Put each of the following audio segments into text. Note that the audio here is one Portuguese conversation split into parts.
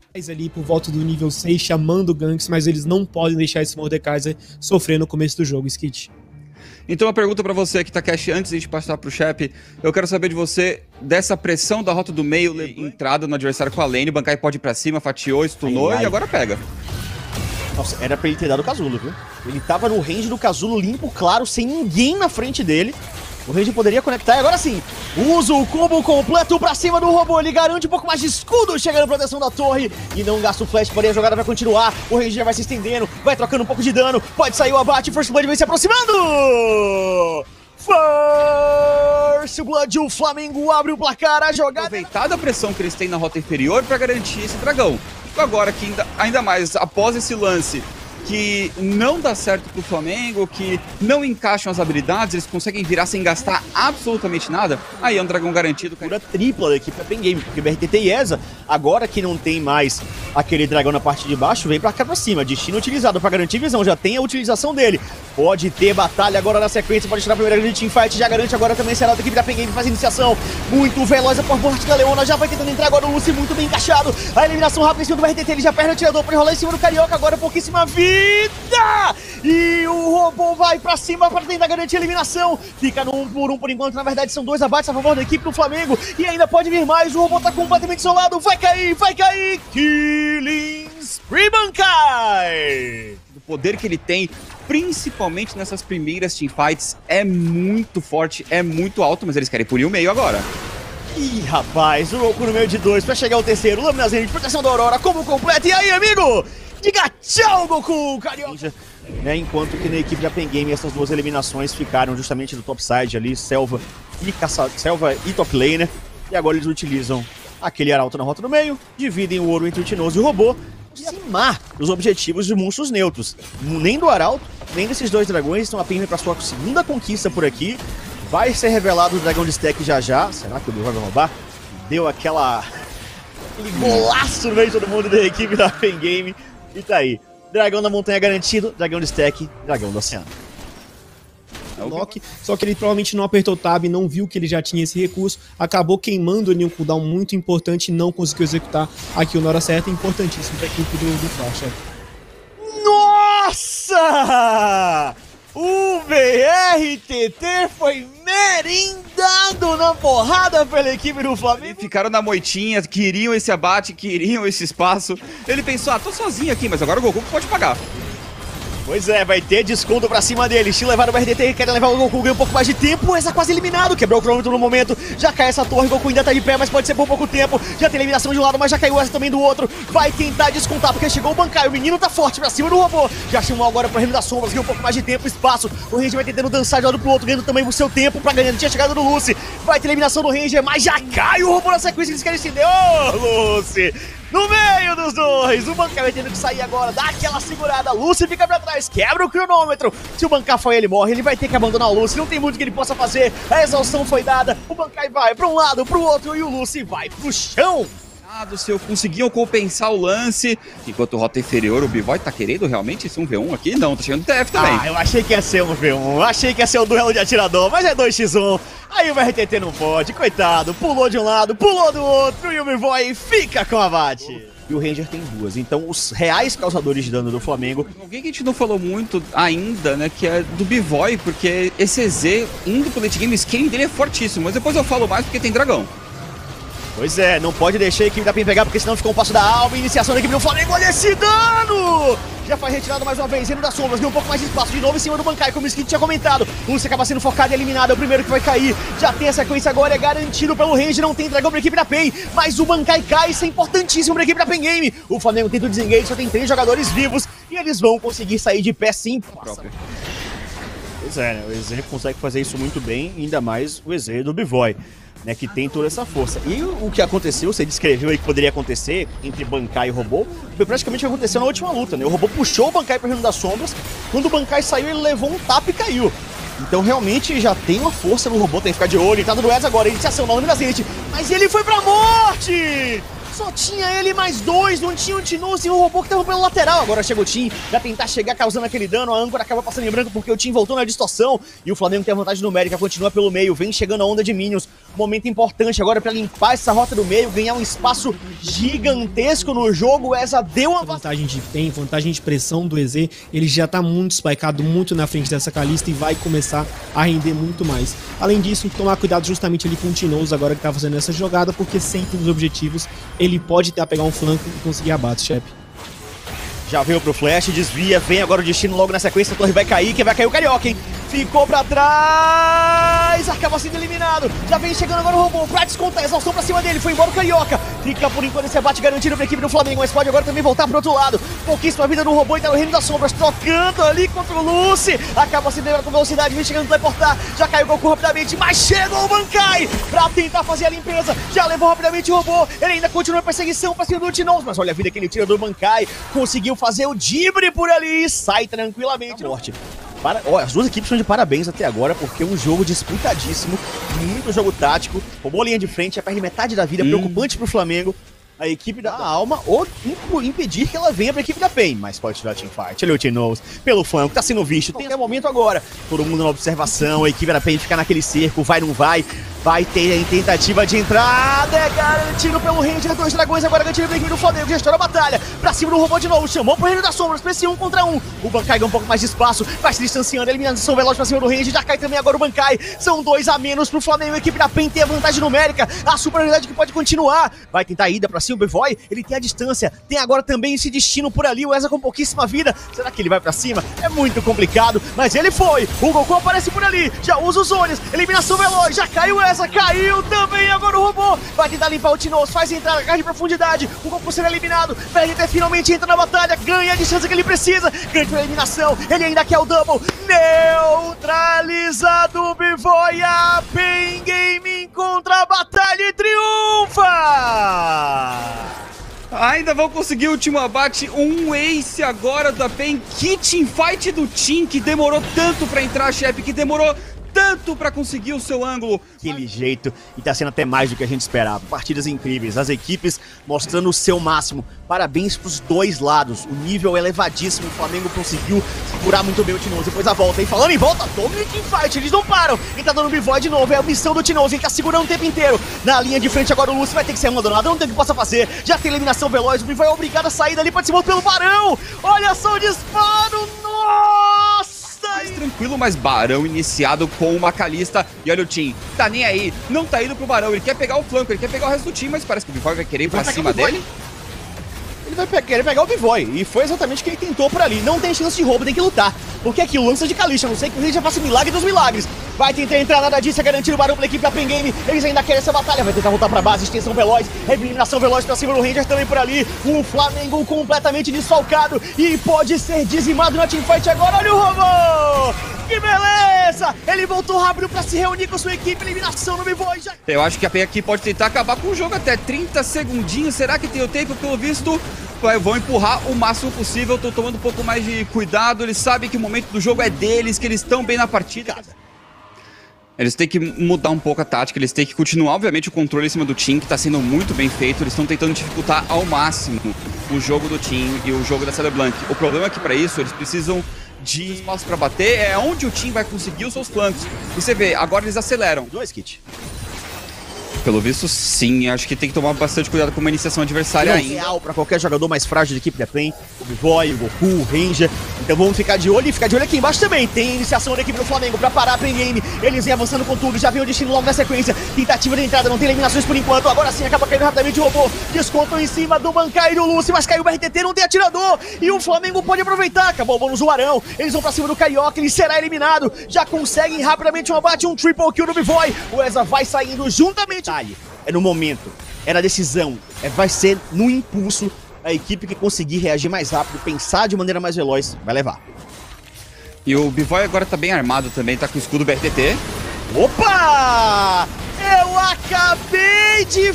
ali por volta do nível 6 chamando ganks, mas eles não podem deixar esse Mordekaiser sofrer no começo do jogo, Skit. Então uma pergunta pra você que tá cash antes de a gente passar pro Shep, eu quero saber de você dessa pressão da rota do meio, entrada no adversário com a lane, o Bankai pode ir pra cima, fatiou, stunou e agora pega. Nossa, era pra ele ter dado o casulo, viu? Ele tava no range do casulo limpo, claro, sem ninguém na frente dele. O range poderia conectar e agora sim, usa o combo completo pra cima do robô. Ele garante um pouco mais de escudo, chega na proteção da torre e não gasta o flash, porém a jogada vai continuar. O range já vai se estendendo, vai trocando um pouco de dano, pode sair o abate, First Blood vem se aproximando! First Blood, o Flamengo abre o placar, a jogada... Aproveitada a pressão que eles têm na rota inferior pra garantir esse dragão. Agora que ainda mais após esse lance que não dá certo pro Flamengo, que não encaixam as habilidades, eles conseguem virar sem gastar absolutamente nada, aí é um dragão garantido. Cura tripla da equipe da Pen Game, porque o BRTT e ESA, agora que não tem mais aquele dragão na parte de baixo, vem pra cá pra cima. Destino utilizado pra garantir visão, já tem a utilização dele. Pode ter batalha agora na sequência, pode tirar a primeira grande teamfight, já garante agora também será da equipe da Pen Game, faz a iniciação. Muito veloz por parte da Leona, já vai tentando entrar agora o Lucy, muito bem encaixado. A eliminação rápida em cima do BRTT, ele já perde o atirador pra enrolar em cima do Carioca, agora pouquíssima vida! E o robô vai pra cima para tentar garantir a eliminação. Fica no 1 por enquanto, na verdade são 2 abates a favor da equipe do Flamengo. E ainda pode vir mais, o robô tá completamente isolado. Vai cair! Killing Spree Bankai! O poder que ele tem, principalmente nessas primeiras teamfights, é muito forte, é muito alto, mas eles querem punir o meio agora. Ih, rapaz, o Goku no meio de 2 pra chegar ao terceiro. Laminazinho de proteção da Aurora, como completo. E aí, amigo? Diga tchau, Goku, Carioca! Enquanto que na equipe da Pen Game essas duas eliminações ficaram justamente do topside ali, Selva e top laner. E agora eles utilizam aquele arauto na rota do meio, dividem o ouro entre o Tinoso e o robô, aproximar dos objetivos de monstros neutros. Nem do arauto, nem desses dois dragões estão apenas para sua segunda conquista por aqui. Vai ser revelado o dragão de stack já já. Será que o Bivoy vai roubar? Deu aquele golaço no meio de todo mundo da equipe da Pen Game. E tá aí. Dragão da montanha garantido, dragão de stack, dragão do oceano. Loki, só que ele provavelmente não apertou o tab, não viu que ele já tinha esse recurso, acabou queimando ali um cooldown muito importante e não conseguiu executar a kill na hora certa, importantíssimo pra equipe do Flash. Nossa! O BRTT foi merendado na porrada pela equipe do Flamengo. Ficaram na moitinha, queriam esse abate, queriam esse espaço. Ele pensou, tô sozinho aqui, mas agora o Goku pode pagar. Pois é, vai ter desconto pra cima deles. Se levar o BRTT, querem levar o Goku, ganha um pouco mais de tempo. Essa quase eliminado, quebrou o cronômetro no momento. Já cai essa torre, o Goku ainda tá de pé, mas pode ser por pouco tempo. Já tem eliminação de um lado, mas já caiu essa também do outro. Vai tentar descontar, porque chegou o Bankai. O menino tá forte pra cima do robô. Já chamou agora pra Reino das Sombras, ganha um pouco mais de tempo, espaço. O Ranger vai tentando dançar de um lado pro outro, ganhando também o seu tempo pra ganhar. Tinha chegado do Lucy. Vai ter eliminação do Ranger, mas já cai o robô na sequência. Eles querem estender. Ô, Lucy! No meio dos dois, o Bankai vai tendo que sair agora, dá aquela segurada, Lucy fica pra trás, quebra o cronômetro. Se o Bankai foi ele morre, ele vai ter que abandonar o Lucy, não tem muito que ele possa fazer, a exaustão foi dada, o Bankai vai pra um lado, pro outro e o Lucy vai pro chão. Se eu conseguiam compensar o lance, enquanto rota inferior, o Bivoy tá querendo realmente esse 1v1 aqui? Não, tá chegando TF também. Eu achei que ia ser 1v1, achei que ia ser o duelo de atirador, mas é 2x1. Aí o BRTT não pode, coitado, pulou de um lado, pulou do outro e o Bivoy fica com o abate. E o Ranger tem duas, então os reais causadores de dano do Flamengo... Alguém que a gente não falou muito ainda, né, que é do Bivoy, porque esse EZ indo pro late game, o scaling dele é fortíssimo, mas depois eu falo mais porque tem dragão. Pois é, não pode deixar a equipe da PEN pegar, porque senão fica um passo da alma. Iniciação da equipe do Flamengo, olha esse dano! Já foi retirado mais uma vez, Reino das Sombras, deu um pouco mais de espaço de novo em cima do Bankai, como o Skit tinha comentado. O Lucy acaba sendo focado e eliminado, é o primeiro que vai cair. Já tem a sequência agora, é garantido pelo range, não tem dragão pra equipe da PEN, mas o Bankai cai, isso é importantíssimo pra equipe da PEN Game. O Flamengo tenta o desengage, só tem 3 jogadores vivos e eles vão conseguir sair de pé sim. Pois é, né? O EZ consegue fazer isso muito bem, ainda mais o EZ do Bivoy, né, que tem toda essa força. E o que aconteceu, você descreveu aí que poderia acontecer entre Bankai e robô, foi praticamente o que aconteceu na última luta, né? O robô puxou o Bankai para o Reino das Sombras, quando o Bankai saiu ele levou um tapa e caiu. Então realmente já tem uma força no robô, tem que ficar de olho, ele tá do EZ agora, iniciação na lâmina gente, mas ele foi pra morte! Só tinha ele mais 2, não tinha o Tinoso e o robô que tava pelo lateral. Agora chega o Tim, vai tentar chegar causando aquele dano, a âncora acaba passando em branco porque o Tim voltou na distorção e o Flamengo tem a vantagem numérica, continua pelo meio, vem chegando a onda de minions. Momento importante agora pra limpar essa rota do meio, ganhar um espaço gigantesco no jogo. O EZA deu uma vantagem de tempo, vantagem de pressão do EZ. Ele já tá muito spikeado, muito na frente dessa Kalista e vai começar a render muito mais. Além disso, tomar cuidado justamente ali com o Tinoz agora que tá fazendo essa jogada, porque sempre nos objetivos ele pode ter a pegar um flanco e conseguir abate, chefe. Já veio pro flash, desvia, vem agora o destino logo na sequência, a torre vai cair, quem vai cair o Carioca, hein? Ficou pra trás, acaba sendo eliminado, já vem chegando agora o robô pra descontar, exaustão pra cima dele, foi embora o Carioca, fica por enquanto esse abate garantido pra equipe do Flamengo, mas pode agora também voltar pro outro lado, pouquíssima vida do robô e tá no reino das sombras, trocando ali contra o Lucy, acaba sendo eliminado com velocidade, vem chegando pra teleportar, já caiu o Goku rapidamente, mas chegou o Bankai pra tentar fazer a limpeza, já levou rapidamente o robô, ele ainda continua a perseguição pra cima do Tinoz, mas olha a vida que ele tira do Bankai, conseguiu fazer o dibre por ali e sai tranquilamente. Norte. As duas equipes são de parabéns até agora, porque é um jogo disputadíssimo, muito jogo tático, roubou a linha de frente, já perde metade da vida, preocupante pro Flamengo. A equipe da Alma, ou impedir que ela venha pra equipe da PEN, mas pode tirar teamfight. Olha o Tinoz pelo flanco, tá sendo visto, tem momento agora. Todo mundo na observação, a equipe da PEN fica naquele cerco, vai, não vai. Vai ter a tentativa de entrada, é garantido pelo Ranger, dois dragões agora garantido pela equipe do Flamengo, já estoura a batalha, pra cima do robô de novo, chamou pro reino das sombras, pra esse 1 contra 1, o Bankai ganha um pouco mais de espaço, vai se distanciando, eliminação veloz pra cima do Ranger, já cai também agora o Bankai, são 2 a menos pro Flamengo, a equipe da PEN tem a vantagem numérica, a superioridade que pode continuar, vai tentar a ida pra cima, o Bivoy, ele tem a distância, tem agora também esse destino por ali, o EZA com pouquíssima vida, será que ele vai pra cima? É muito complicado, mas ele foi, o Goku aparece por ali, já usa os zones, eliminação veloz, já caiu o EZA, caiu também agora o robô, vai tentar limpar o Tinoz, faz entrar a de profundidade, o Goku será eliminado, VRT finalmente entra na batalha, ganha a distância que ele precisa, grande eliminação, ele ainda quer o double, neutralizado o Bivoy, a PEN Gaming contra a batalha e triunfa! Ainda vão conseguir o último abate, um ace agora da PEN, que teamfight do Tim, que demorou tanto pra entrar, chefe, que demorou tanto pra conseguir o seu ângulo. Aquele jeito, e tá sendo até mais do que a gente esperava. Partidas incríveis, as equipes mostrando o seu máximo. Parabéns pros dois lados, o nível é elevadíssimo, o Flamengo conseguiu segurar muito bem o Tinoz, depois a volta. E falando em volta, Dominic Fight, eles não param. Ele tá dando Bivoy de novo, é a missão do Tinoz, ele tá segurando o tempo inteiro. Na linha de frente agora o Lucy vai ter que ser abandonado, não tem o que possa fazer. Já tem eliminação veloz, o Bivoy é obrigado a sair dali, participou pelo Barão. Olha só o disparo, nossa! Mais tranquilo, mas Barão iniciado com uma Kalista. E olha o Tim, tá nem aí, não tá indo pro Barão, ele quer pegar o flanco, ele quer pegar o resto do time, mas parece que o Bivoy vai querer ir pra cima dele. Ele vai querer pegar o Bivoy, e foi exatamente o que ele tentou por ali. Não tem chance de roubo, tem que lutar. Porque aqui o lança de Kalista, a não sei que ele já faça milagre dos milagres. Vai tentar entrar, nada disso, é garantir o Barão pela equipe da PEN Game. Eles ainda querem essa batalha, vai tentar voltar pra base, extensão veloz, eliminação veloz pra cima do Ranger também por ali. O Flamengo completamente desfalcado e pode ser dizimado na teamfight agora. Olha o robô! Que beleza! Ele voltou rápido pra se reunir com sua equipe, eliminação no Bivoy. Já... Eu acho que a PEN aqui pode tentar acabar com o jogo até 30 segundinhos. Será que tem o tempo? Pelo visto, vão empurrar o máximo possível. Tô tomando um pouco mais de cuidado. Eles sabem que o momento do jogo é deles, que eles estão bem na partida. Eles têm que mudar um pouco a tática, eles têm que continuar, obviamente, o controle em cima do Tim, que tá sendo muito bem feito. Eles estão tentando dificultar ao máximo o jogo do Tim e o jogo da Celeblanc. O problema é que, para isso, eles precisam de espaço para bater, é onde o Tim vai conseguir os seus flancos. E você vê, agora eles aceleram. 2 kits. Pelo visto, sim. Acho que tem que tomar bastante cuidado com uma iniciação adversária ainda. Real para qualquer jogador mais frágil da equipe da PEN. O Bivoy, o Goku, o Ranger. Então vamos ficar de olho e ficar de olho aqui embaixo também. Tem iniciação da equipe do Flamengo para parar a PEN Game. Eles vêm avançando com tudo. Já vem o destino logo na sequência. Tentativa de entrada, não tem eliminações por enquanto. Agora sim, acaba caindo rapidamente o robô. Descontam em cima do Bankai e do Lucy, mas caiu o BRTT, não tem atirador. E o Flamengo pode aproveitar. Acabou o bônus do Arão. Eles vão pra cima do Carioca, ele será eliminado. Já conseguem rapidamente um abate, um triple kill do Bivoy. O EZA vai saindo juntamente. É no momento, é na decisão, vai ser no impulso. A equipe que conseguir reagir mais rápido, pensar de maneira mais veloz, vai levar. E o Bivoy agora tá bem armado também, tá com o escudo BRTT. Opa! Eu acabei de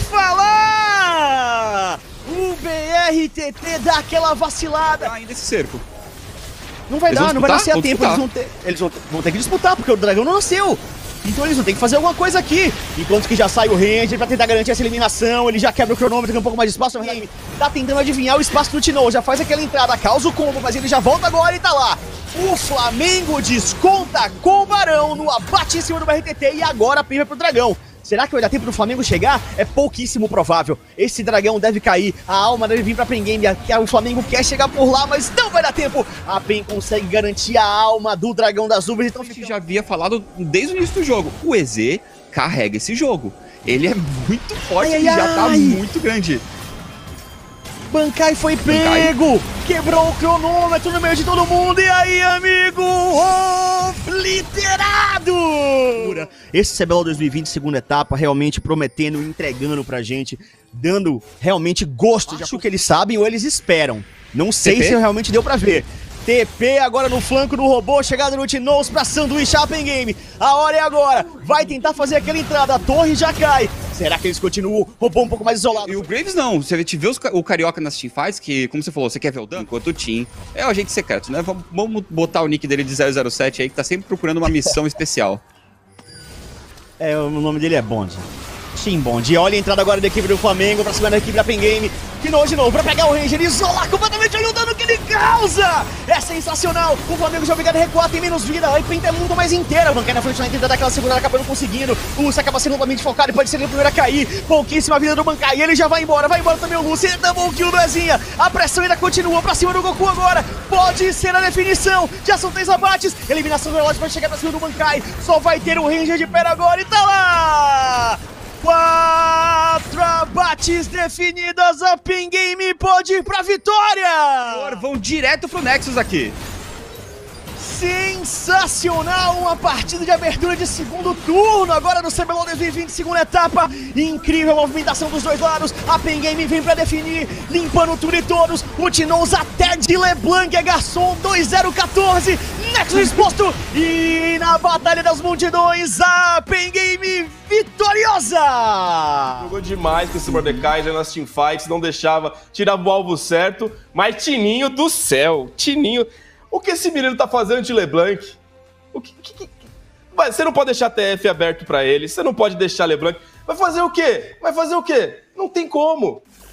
falar! O BRTT dá aquela vacilada. Ainda esse cerco. Não vai dar, não vai nascer a tempo. Eles vão ter que disputar, porque o dragão não nasceu. Então eles vão ter que fazer alguma coisa aqui. Enquanto que já sai o Ranger pra tentar garantir essa eliminação. Ele já quebra o cronômetro, tem um pouco mais de espaço. Tá tentando adivinhar o espaço do Tinoz. Já faz aquela entrada, causa o combo, mas ele já volta agora e tá lá. O Flamengo desconta com o Barão no abate em cima do BRTT. E agora a PEN vai pro dragão. Será que vai dar tempo do Flamengo chegar? É pouquíssimo provável. Esse dragão deve cair, a alma deve vir pra PEN Game, o Flamengo quer chegar por lá, mas não vai dar tempo. A PEN consegue garantir a alma do dragão das nuvens. Então a gente já havia falado desde o início do jogo, o EZ carrega esse jogo. Ele é muito forte, ele já tá muito grande. Bankai foi pego, quebrou o cronômetro no meio de todo mundo, e aí, amigo, obliterado! Esse CBLOL 2020, segunda etapa, realmente prometendo, entregando pra gente, dando realmente gosto. Acho que eles sabem ou eles esperam. Não sei se realmente deu pra ver. TP agora no flanco do robô, chegada no T-Nose pra sanduíche a PEN Game. A hora é agora, vai tentar fazer aquela entrada, a torre já cai. Será que eles continuam? Robô um pouco mais isolado. E o Graves não, você vê o Carioca nas teamfights, que, como você falou, você quer ver o Dan? Enquanto o Team é o agente secreto, né? Vamos botar o nick dele de 007 aí, que tá sempre procurando uma missão especial. É, o nome dele é Bond. Team Bond. E olha a entrada agora da equipe do Flamengo pra cima da equipe da PEN Game. De novo, pra pegar o Ranger, isolar completamente, olha o dano que ele causa! É sensacional! O Flamengo já é obrigado a recuar, tem menos vida, a PEN é muito mais inteira. O Bankai na frente vai tentar dar aquela segurada, acaba não conseguindo. O Lúcio acaba sendo totalmente focado e pode ser ele o primeiro a cair. Pouquíssima vida do Bankai, ele já vai embora também o Lúcio. Ele double kill do Ezinha. A pressão ainda continua pra cima do Goku agora. Pode ser a definição. Já são 3 abates. Eliminação do relógio vai chegar pra cima do Bankai. Só vai ter o Ranger de pé agora e tá lá! 4 abates definidas, a PEN Game pode ir pra vitória! Vão direto pro Nexus aqui. Sensacional, uma partida de abertura de segundo turno, agora no CBLOL 2020, segunda etapa. Incrível a movimentação dos dois lados, a PEN Game vem pra definir, limpando tudo e todos. O T-Nose até de LeBlanc é garçom, 2-0-14, Nexus exposto. E na batalha das multidões, a PEN Game vitoriosa! Jogou demais com esse Mordecai, já nas teamfights, não deixava, tirava o alvo certo, mas Tininho do céu, Tininho... O que esse menino tá fazendo de LeBlanc? Você não pode deixar TF aberto pra ele, você não pode deixar LeBlanc. Vai fazer o quê? Não tem como.